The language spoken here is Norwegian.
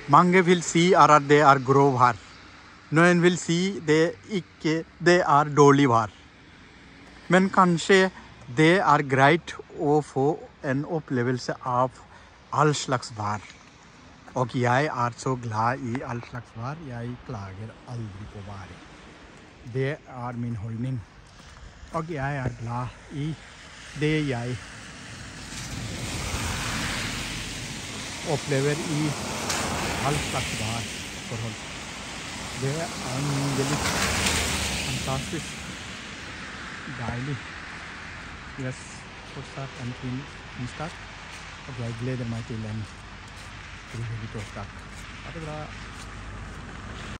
Mange vil si at det grov her. Noen vil si det dårlig vær. Men kanskje det greit å få en opplevelse av all slags vær. Og jeg så glad i all slags vær. Jeg klager aldri på været. Det min holdning. Og jeg glad i det jeg opplever i all slags værforhold. Det nydelig, fantastisk, deilig. Yes, fortsatt en fin onsdag. Og jeg gleder meg til en trivelig torsdag. Ha det bra.